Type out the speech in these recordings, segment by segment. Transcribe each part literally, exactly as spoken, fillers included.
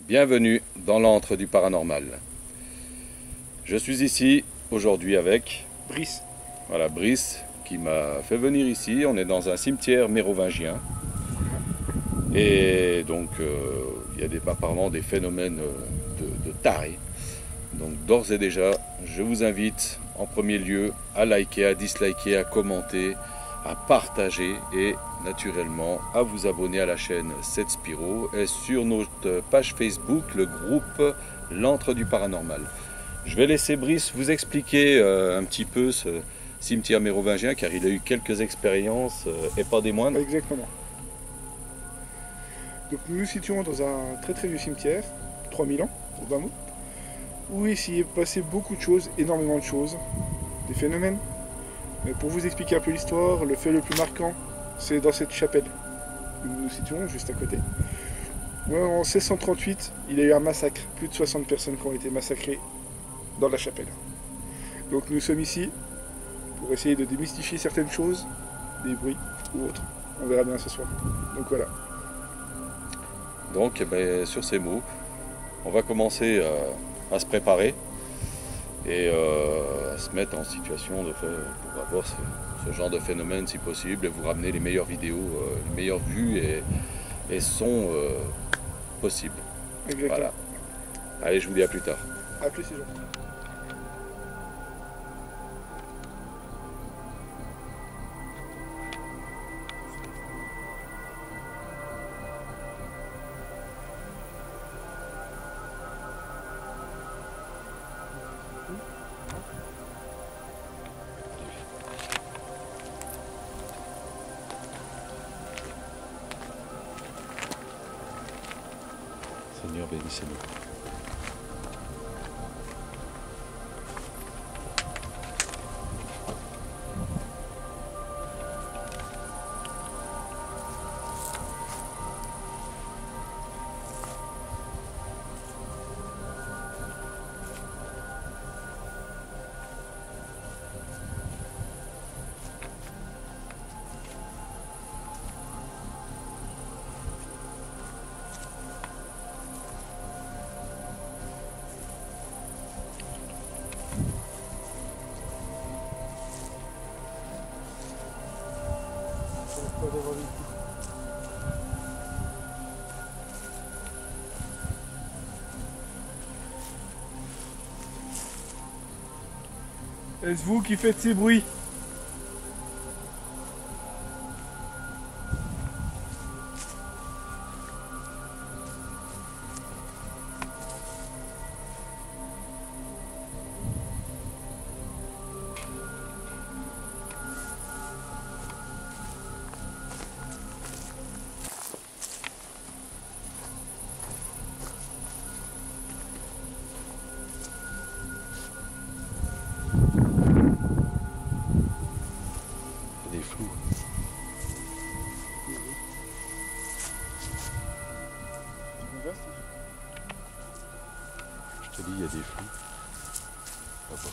Bienvenue dans l'antre du paranormal. Je suis ici aujourd'hui avec Brice. Voilà, Brice qui m'a fait venir ici. On est dans un cimetière mérovingien. Et donc euh, il y a des, apparemment des phénomènes de, de tarés. Donc d'ores et déjà, je vous invite en premier lieu à liker, à disliker, à commenter, à partager et naturellement à vous abonner à la chaîne sept Spiro et sur notre page Facebook, le groupe L'Antre du Paranormal. Je vais laisser Brice vous expliquer euh, un petit peu ce cimetière mérovingien car il a eu quelques expériences euh, et pas des moindres. Exactement. Donc nous nous situons dans un très très vieux cimetière, trois mille ans, au bas mot, où il s'y est passé beaucoup de choses, énormément de choses, des phénomènes. Mais pour vous expliquer un peu l'histoire, le fait le plus marquant, c'est dans cette chapelle où nous nous situons, juste à côté. En seize cent trente-huit, il y a eu un massacre, plus de soixante personnes qui ont été massacrées dans la chapelle. Donc nous sommes ici pour essayer de démystifier certaines choses, des bruits ou autres. On verra bien ce soir. Donc voilà. Donc eh ben, sur ces mots, on va commencer euh, à se préparer et euh, à se mettre en situation de faire, pour avoir ce, ce genre de phénomène si possible et vous ramener les meilleures vidéos, euh, les meilleures vues et, et sons euh, possibles. Exactement. Voilà. Allez, je vous dis à plus tard. A plus, c'est gentil. Seigneur, bénissez-nous. Est-ce vous qui faites ces bruits? Des flous. Je te dis, il y a des flous. Là-bas.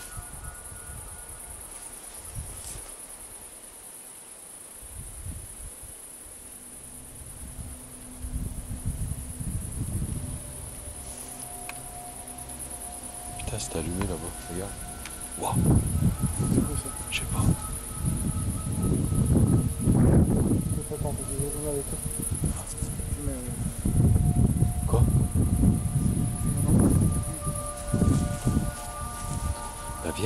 Putain, c'est allumé là-bas, regarde. Waouh! Je sais pas. Quoi? Bah viens.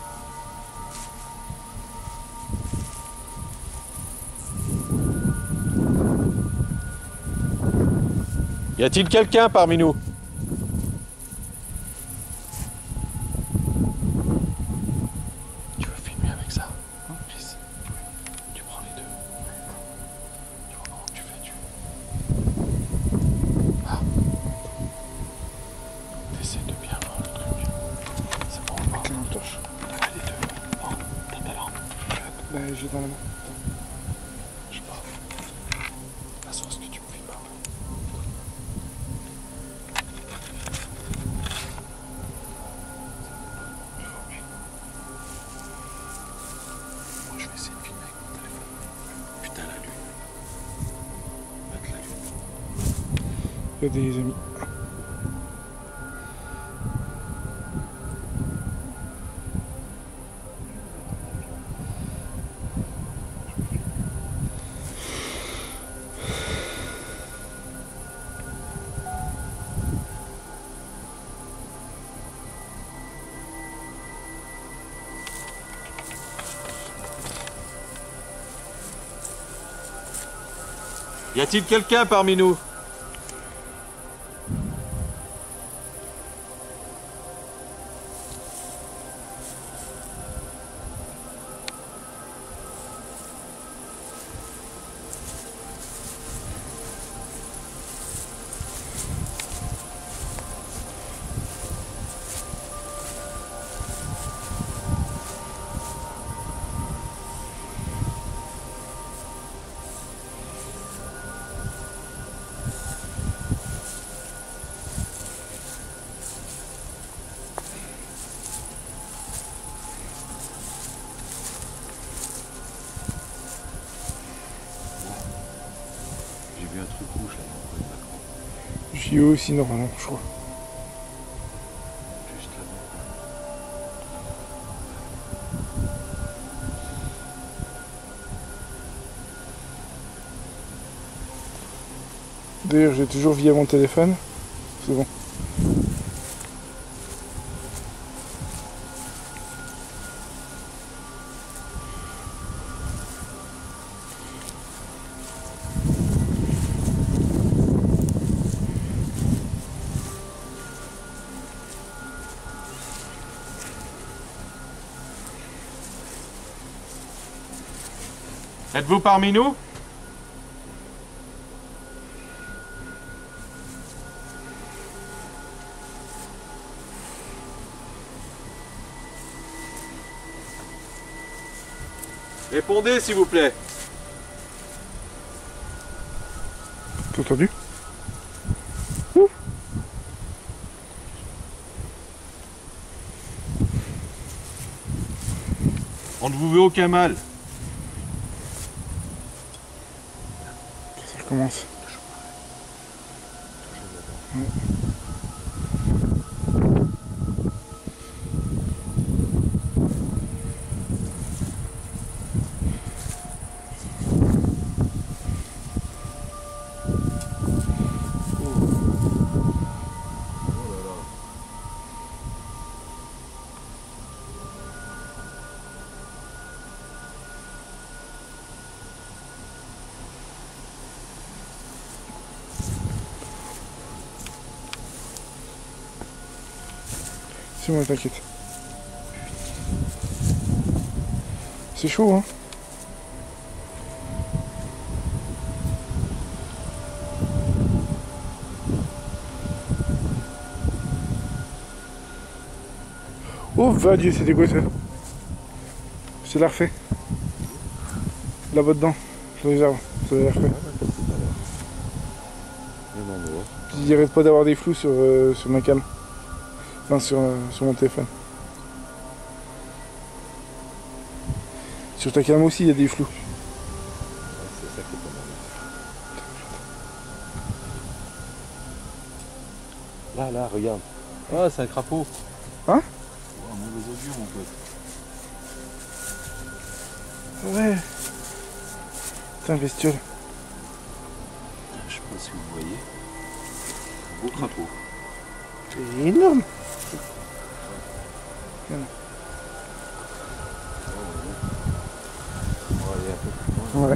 Y a-t-il quelqu'un parmi nous? Tu veux filmer avec ça? Chris, tu prends les deux. Tu vois comment tu fais, tu... Ah. T'essaies de bien voir le truc. C'est bon, on va. Avec la torche. T'as les deux. Bon, t'as ta lampe. Bah, j'ai dans la main. Je sais pas. La sauce que tu me filmes un peu. Moi je vais essayer de filmer avec mon téléphone. Putain la lune. Avec la lune. Il y a des amis. Y a-t-il quelqu'un parmi nous? J'ai vu un truc rouge là, dans le Macron. J'y ai aussi normalement, je crois. Juste là-bas. D'ailleurs, j'ai toujours via mon téléphone. C'est bon. Êtes-vous parmi nous? Répondez s'il vous plaît. T'as entendu? Ouh. On ne vous veut aucun mal. Ça commence. Ouais. C'est bon, t'inquiète. C'est chaud, hein? Oh, va Dieu, c'était quoi ça? Je te la refait. Là-bas dedans, sur les arbres, ça la refait. Il arrête pas d'avoir des flous sur, euh, sur ma cam. Enfin, sur, euh, sur mon téléphone. Sur ta cam aussi, il y a des flous. C'est ça qui est pas mal. Là, là, regarde. Ah, c'est un crapaud. Hein? Oh, un mauvais augure, mon pote. Ouais. C'est un bestiole. Je sais pas si vous voyez. Un beau crapaud. C'est énorme. On va aller un peu plus loin. Ouais.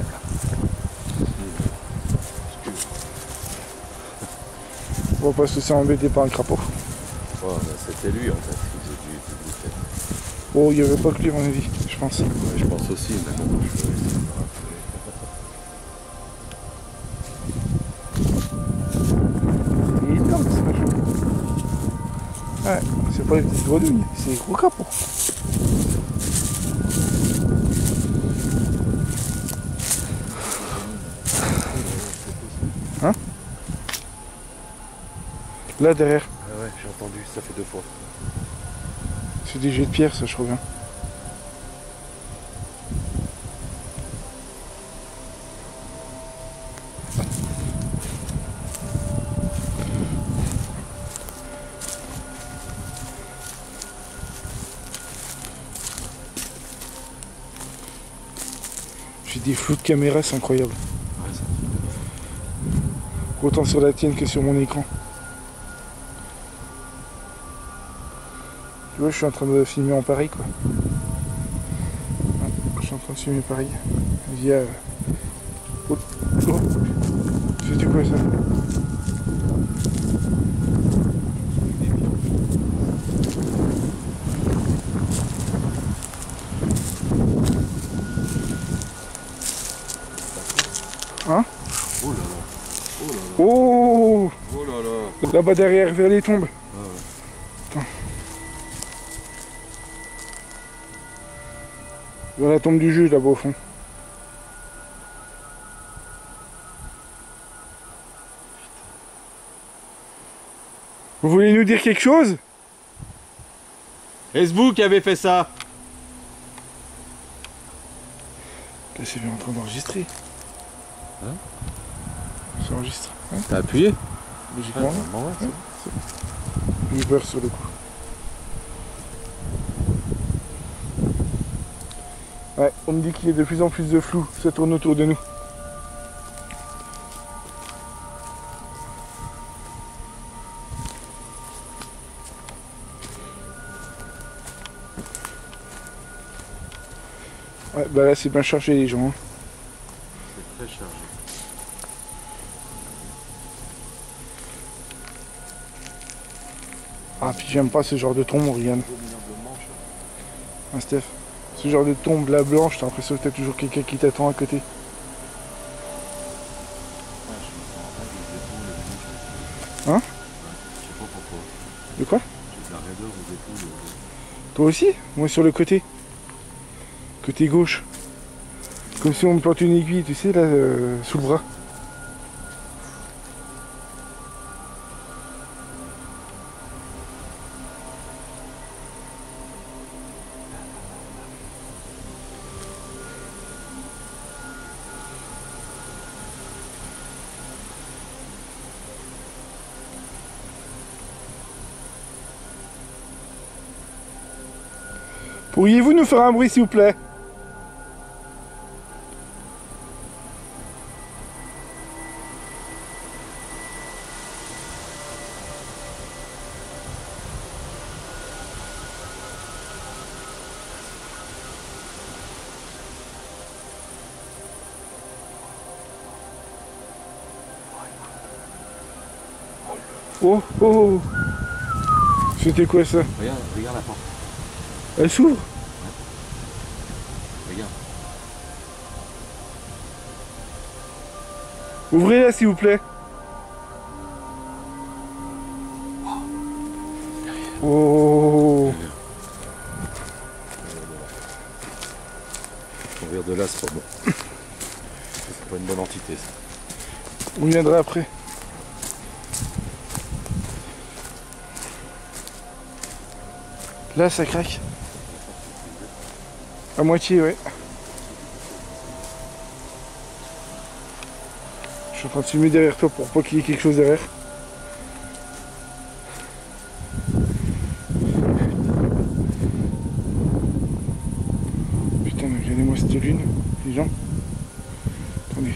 On va pas se laisser embêter par un crapaud. Oh, bah, c'était lui en fait qui faisait du public. Oh, il n'y avait pas que lui, à mon avis, je pense. Ouais, je pense aussi, mais bon, je peux essayer de me rappeler. Il est énorme, c'est pas chaud. Ouais, c'est pas les petites grenouilles, c'est les gros crapauds. Hein? Là, derrière. Ah ouais, j'ai entendu, ça fait deux fois. C'est des jets de pierre, ça, je reviens. J'ai des flous de caméra, c'est incroyable. Ouais, ça. Autant sur la tienne que sur mon écran. Tu vois, je suis en train de filmer en pareil, quoi. Ouais, je suis en train de filmer pareil. Via... Oh. Oh. C'était quoi ça? Hein? Oh là là. Oh là là. Oh! Oh là là. Là-bas derrière, vers les tombes. Ah ouais. Attends. Vers la tombe du juge là-bas au fond. Vous voulez nous dire quelque chose? Est-ce vous qui avez fait ça? Là c'est bien en train d'enregistrer. Hein? Ça enregistre. Hein? T'as appuyé? Logiquement. Ah, ouais, Hein? J'ai eu peur sur le coup. Ouais, on me dit qu'il y a de plus en plus de flou, ça tourne autour de nous. Ouais, bah là c'est bien chargé les gens. Hein. C'est très chargé. Ah puis j'aime pas ce genre de tombe, regarde. Ah Steph, ce genre de tombe là blanche, t'as l'impression que t'as toujours quelqu'un qui t'attend à côté. Hein? Je sais pas pourquoi. De quoi? J'ai de la raideur aux épaules. Toi aussi? Moi sur le côté. Côté gauche. Comme si on me plantait une aiguille, tu sais, là, euh, sous le bras. Pourriez-vous nous faire un bruit s'il vous plaît? Oh, oh, c'était quoi ça? Regarde, regarde la porte. Elle s'ouvre? Regarde. Ouvrez-la s'il vous plaît. Oh. On vient de là, c'est pas bon. C'est pas une bonne entité ça. On viendra après. Là ça craque. À moitié, ouais. Je suis en train de filmer derrière toi pour pas qu'il y ait quelque chose derrière. Putain, mais regardez-moi cette lune, les gens. Attendez.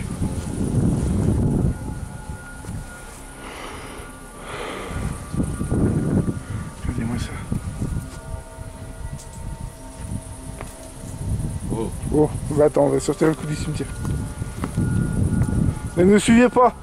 Regardez-moi ça. Oh. Oh, bah attends, on va sortir le coup du cimetière. Ne nous suivez pas.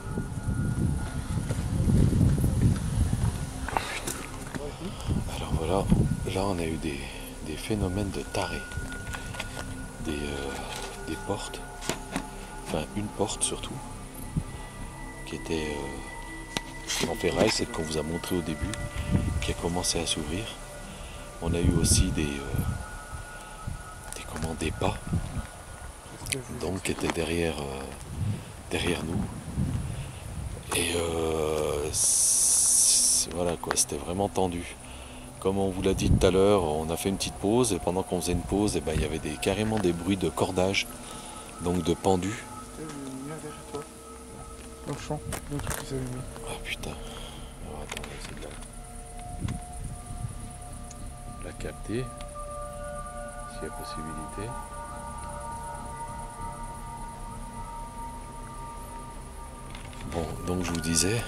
Alors voilà, là on a eu des, des phénomènes de tarés. Des, euh, des portes, enfin une porte surtout, qui était euh, en ferraille, celle qu'on vous a montré au début, qui a commencé à s'ouvrir. On a eu aussi des, euh, des, comment, des pas, donc qui étaient derrière, euh, derrière nous. Et euh, voilà quoi, c'était vraiment tendu. Comme on vous l'a dit tout à l'heure, on a fait une petite pause et pendant qu'on faisait une pause, eh ben, il y avait des, carrément des bruits de cordage, donc de pendus. Dans le champ, le truc qui s'est allumé. Ah putain. Alors attends, on va essayer de la, la capter, s'il y a possibilité. Bon, donc je vous disais,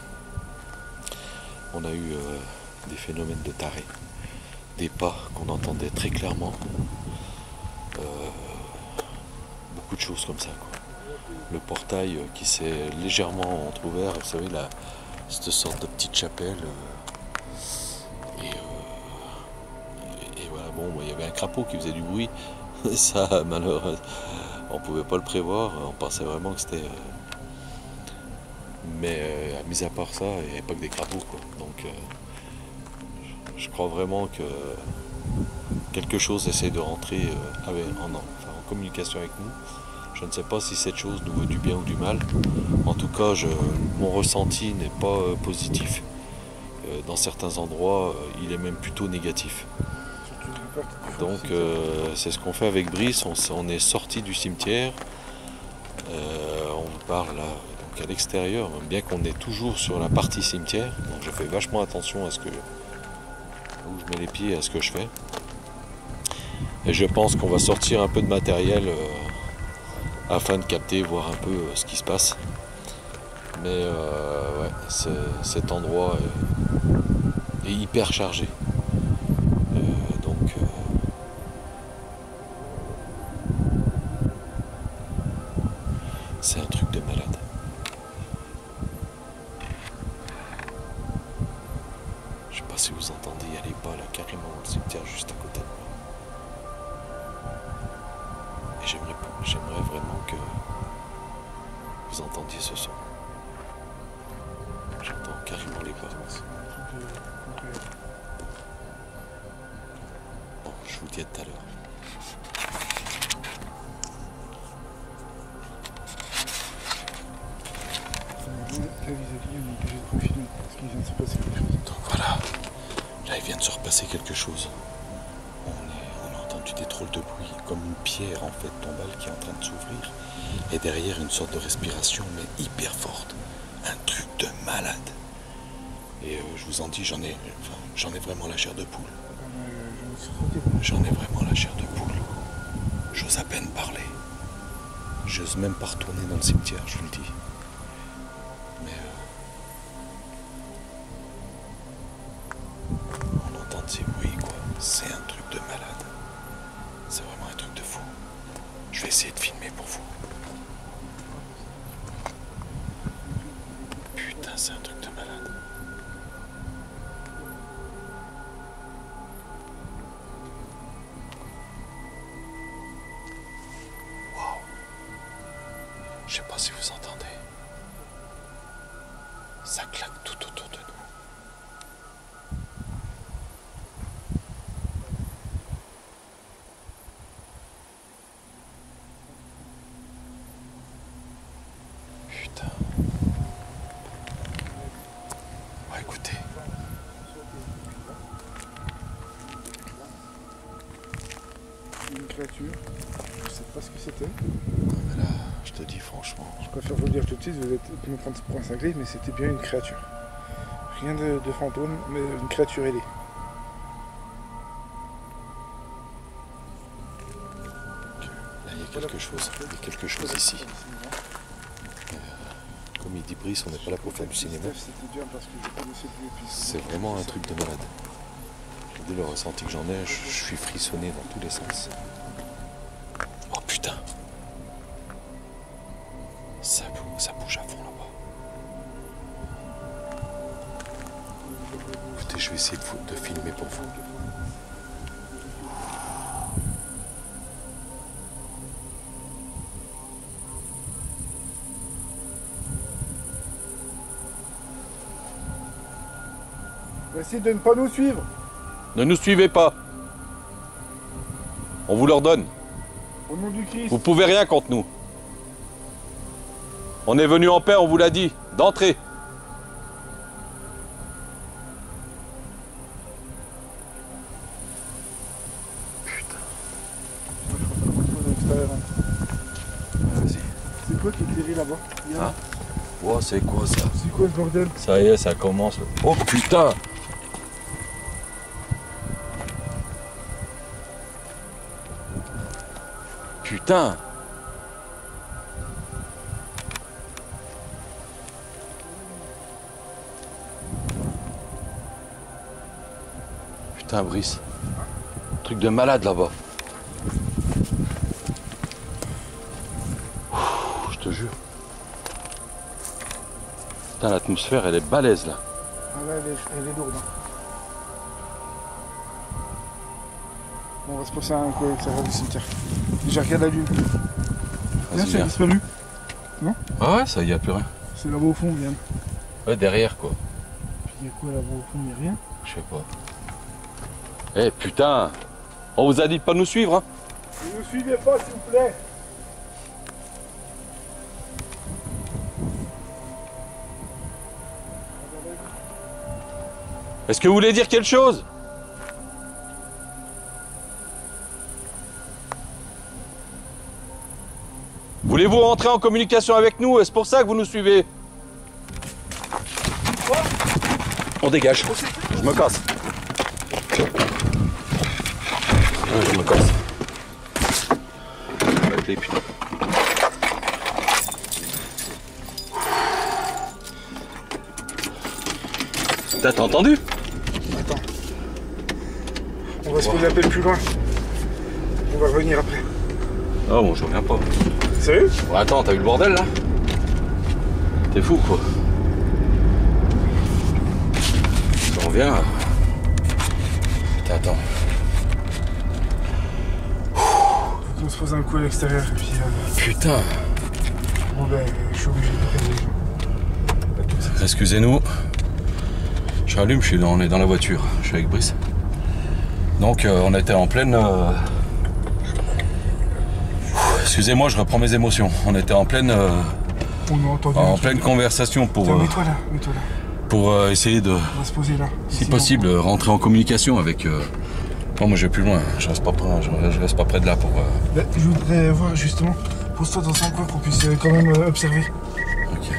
on a eu euh, des phénomènes de tarés, des pas qu'on entendait très clairement, euh, beaucoup de choses comme ça quoi. le portail qui s'est légèrement entrouvert, vous savez, là, cette sorte de petite chapelle. Et, euh, et, et voilà, bon, il y avait un crapaud qui faisait du bruit. Ça, malheureusement, on pouvait pas le prévoir. On pensait vraiment que c'était. Euh, mais euh, mis à part ça, il n'y avait pas que des crapauds, quoi. Donc, euh, je crois vraiment que quelque chose essaie de rentrer euh, avec, en, enfin, en communication avec nous. Je ne sais pas si cette chose nous veut du bien ou du mal. En tout cas, je, mon ressenti n'est pas euh, positif. Euh, dans certains endroits, euh, il est même plutôt négatif. Donc, euh, c'est ce qu'on fait avec Brice. On, on est sorti du cimetière. Euh, on vous parle là, donc à l'extérieur, bien qu'on est toujours sur la partie cimetière. Donc, je fais vachement attention à ce que où je mets les pieds, à ce que je fais. Et je pense qu'on va sortir un peu de matériel euh, afin de capter, voir un peu euh, ce qui se passe. Mais euh, ouais, cet endroit est, est hyper chargé. Euh, donc euh, c'est un truc de malade. Je sais pas si vous entendez, il y a les pas là carrément dans le cimetière juste à côté de moi. Et j'aimerais, j'aimerais vraiment que vous entendiez ce son. J'entends carrément les pas. Bon, je vous dis à tout à l'heure. Donc voilà, là il vient de se repasser quelque chose. On, est, on a entendu des drôles de bruit, comme une pierre en fait tombale qui est en train de s'ouvrir. Et derrière une sorte de respiration, mais hyper forte. Un truc de malade. Et euh, je vous en dis, j'en ai, enfin, j'en ai vraiment la chair de poule. J'en ai vraiment la chair de poule. J'ose à peine parler. J'ose même pas retourner dans le cimetière, je vous le dis. Mais euh, on entend de ces bruits, quoi. C'est un truc de malade. C'est vraiment un truc de fou. Je vais essayer de filmer pour vous. Putain, c'est un truc de malade. Waouh. Je sais pas si vous entendez. Ça claque tout autour de nous. Putain. Ouais, écoutez. Une créature, je sais pas ce que c'était. Là, je te dis franchement. Je préfère vous le dire tout de suite, vous êtes me prendre pour un cinglé, mais c'était bien une créature. Rien de, de fantôme, mais une créature ailée. Là, il y a quelque chose. Il y a quelque chose ici. Euh, comme il dit Brice, on n'est pas là pour faire du cinéma. C'est vraiment un truc de malade. Je vous dis le ressenti que j'en ai, je, je suis frissonné dans tous les sens. Oh putain! Ça, ça bouge à fond là-bas. Écoutez, je vais essayer de, vous, de filmer pour vous. Essayez de ne pas nous suivre. Ne nous suivez pas. On vous l'ordonne. Au nom du Christ. Vous pouvez rien contre nous. On est venu en paix, on vous l'a dit, d'entrée. Vas-y. C'est quoi qui est éclairé là-bas? Ah. Oh, c'est quoi ça? C'est quoi ce bordel? Ça y est, ça commence. Oh putain! Putain! Putain, Brice. Truc de malade là-bas. Je te jure. Putain, l'atmosphère, elle est balèze là. Ah là, elle est, elle est lourde. Hein. Bon, on va se passer un coup avec la du cimetière. Déjà, regarde la lune. Viens, c'est disparu. Non? Ah ouais, ça y a plus rien. C'est là-bas au fond, Yann. Ouais, derrière quoi. Il y a quoi là-bas au fond? Il n'y a rien. Je sais pas. Eh hey, putain, on vous a dit de pas nous suivre, hein? Ne nous suivez pas, s'il vous plaît. Est-ce que vous voulez dire quelque chose? Voulez-vous rentrer en communication avec nous? Est-ce pour ça que vous nous suivez? On dégage. Je me casse. Ouais, je me casse. Avec les pieds. T'as entendu? Attends. On va se poser l'appel plus loin. On va revenir après. Oh bon, je reviens pas. Sérieux? Ouais, attends, t'as vu le bordel là? T'es fou quoi. Je reviens. Putain, attends. Faut qu'on se pose un coup à l'extérieur. Puis, euh... Putain. Bon ben, je suis obligé de prévenir les gens. Excusez-nous. Je rallume, je suis dans, on est dans la voiture. Je suis avec Brice. Donc euh, on était en pleine... Euh... Excusez-moi, je reprends mes émotions. On était en pleine... Euh... On a entendu. En pleine conversation pour... Tiens, euh... mets-toi là, mets-toi là. Pour euh, essayer de... On va se poser là. Si possible, on... rentrer en communication avec... Euh... Non, moi je vais plus loin. Je reste pas près, je, je reste pas près de là pour... Euh... Là, je voudrais voir justement... Pose-toi dans un coin qu'on puisse quand même euh, observer. Ok.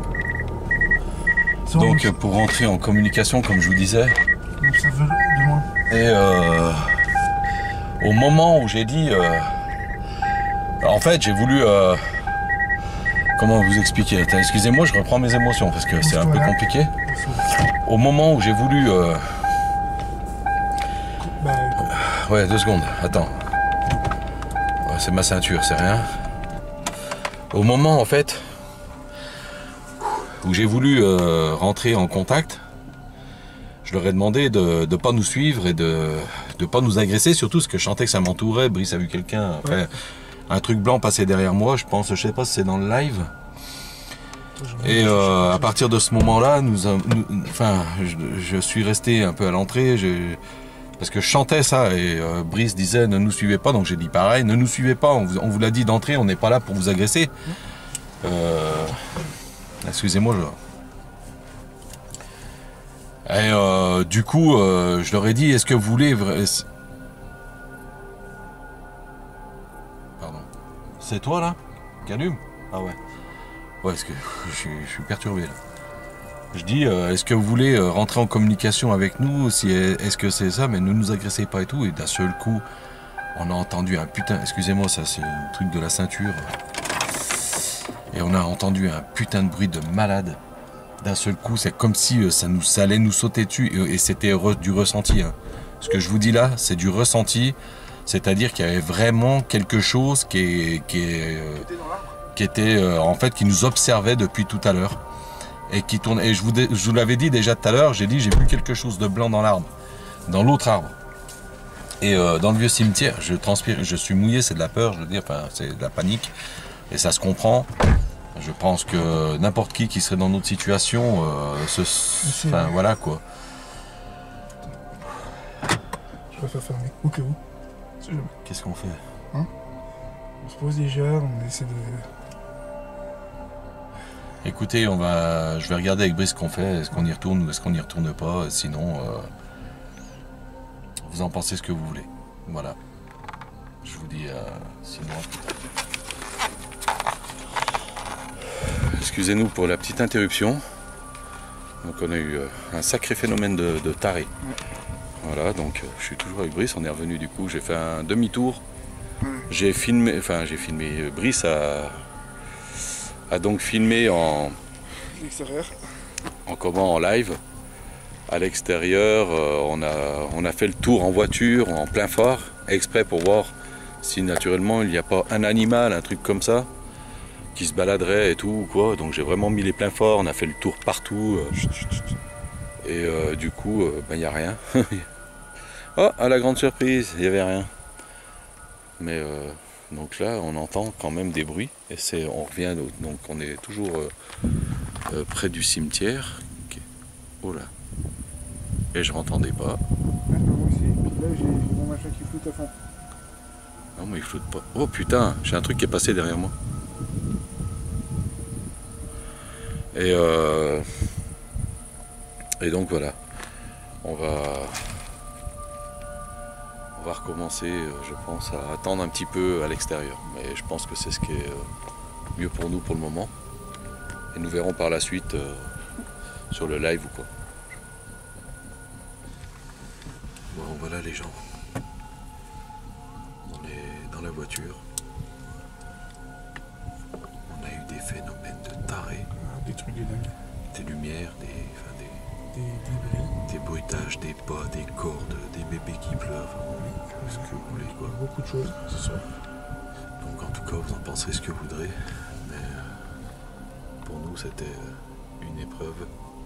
Donc pour rentrer en communication, comme je vous disais, on observe de loin. Et euh, au moment où j'ai dit, euh, en fait, j'ai voulu, euh, comment vous expliquer? Attends, excusez-moi, je reprends mes émotions parce que c'est un peu compliqué. Au moment où j'ai voulu, euh, bah, ouais, deux secondes. Attends, ouais, c'est ma ceinture, c'est rien. Au moment, en fait, où j'ai voulu euh, rentrer en contact, je leur ai demandé de ne pas nous suivre et de ne pas nous agresser, surtout parce que je sentais que ça m'entourait. Brice a vu quelqu'un, enfin, ouais. Un truc blanc passer derrière moi, je pense, je sais pas si c'est dans le live. Et euh, à partir de ce moment-là, nous, nous, enfin, je, je suis resté un peu à l'entrée, parce que je chantais ça et euh, Brice disait ne nous suivez pas, donc j'ai dit pareil, ne nous suivez pas, on vous, on vous l'a dit d'entrer, on n'est pas là pour vous agresser. Euh, Excusez-moi, je... Et euh, du coup, euh, je leur ai dit, est-ce que vous voulez... Pardon. C'est toi, là? Calume? Ah ouais. Ouais, est-ce que je suis, je suis perturbé, là. Je dis, euh, est-ce que vous voulez euh, rentrer en communication avec nous? Si, est-ce que c'est ça? Mais ne nous agressez pas et tout. Et d'un seul coup, on a entendu un putain... Excusez-moi, ça, c'est un truc de la ceinture. Et on a entendu un putain de bruit de malade. D'un seul coup, c'est comme si ça, nous, ça allait nous sauter dessus. Et, et c'était re, du ressenti. Hein. Ce que je vous dis là, c'est du ressenti. C'est-à-dire qu'il y avait vraiment quelque chose qui, est, qui, est, euh, qui était, euh, en fait, qui nous observait depuis tout à l'heure. Et qui tournait. Et je vous, je vous l'avais dit déjà tout à l'heure, j'ai dit, j'ai vu quelque chose de blanc dans l'arbre. Dans l'autre arbre. Et euh, dans le vieux cimetière, je transpire, je suis mouillé, c'est de la peur, je veux dire, enfin, c'est de la panique. Et ça se comprend. Je pense que n'importe qui qui serait dans notre situation, euh, se... enfin voilà quoi. Je préfère fermer, au cas où. Qu'est-ce qu'on fait? Hein? On se pose déjà, on essaie de... Écoutez, on va, je vais regarder avec Brice ce qu'on fait. Est-ce qu'on y retourne ou est-ce qu'on n'y retourne pas? Sinon, euh... vous en pensez ce que vous voulez. Voilà. Je vous dis euh, sinon à plus tard. Excusez-nous pour la petite interruption. Donc on a eu un sacré phénomène de, de taré. Ouais. Voilà, donc je suis toujours avec Brice, on est revenu du coup, j'ai fait un demi-tour. Ouais. J'ai filmé, enfin j'ai filmé, Brice a, a donc filmé en extérieur. En comment, en live. À l'extérieur, on a, on a fait le tour en voiture, en plein phare, exprès pour voir si naturellement il n'y a pas un animal, un truc comme ça. qui se baladeraient et tout, quoi. Donc j'ai vraiment mis les pleins forts, on a fait le tour partout. Euh, et euh, du coup, il euh, ben, n'y a rien. Oh, à la grande surprise, il n'y avait rien. Mais euh, donc là, on entend quand même des bruits. Et c'est, on revient, donc on est toujours euh, euh, près du cimetière. Oh là. Et je m'entendais pas. Moi aussi, puis là j'ai mon machin qui floute à fond. Non mais il flotte pas. Oh putain, j'ai un truc qui est passé derrière moi. Et euh, et donc voilà. On va on va recommencer, je pense, à attendre un petit peu à l'extérieur. Mais je pense que c'est ce qui est mieux pour nous pour le moment. Et nous verrons par la suite euh, sur le live ou quoi. Bon voilà les gens. On est dans la voiture. On a eu des phénomènes de tarés. Ah, des trucs de dingue. Des lumières, des, enfin des, Des, des bruits. des bruitages, des pas, des cordes, des bébés qui pleurent. Oui. Ce que vous voulez quoi. Beaucoup de choses ce soir. Donc en tout cas vous en penserez ce que vous voudrez. Mais euh, pour nous c'était une épreuve.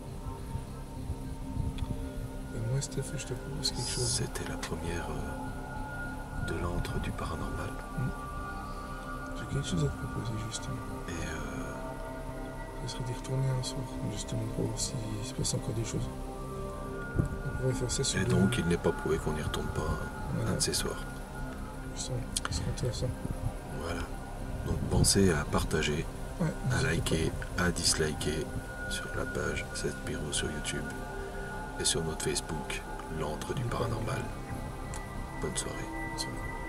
Et moi Steph, je te propose quelque chose. C'était la première euh, de l'antre du paranormal. J'ai quelque chose à te proposer justement. Et euh, Ce serait d'y retourner un soir, justement, pour voir s'il se passe encore des choses. On pourrait faire ça sur Et le- donc il n'est pas prouvé qu'on n'y retourne pas Voilà. un de ces soirs. Justement, ce serait intéressant. Voilà. Donc pensez à partager, Ouais, à n'hésitez liker, à disliker sur la page sept Bureau sur YouTube et sur notre Facebook, l'antre du paranormal. Bonne soirée. pas.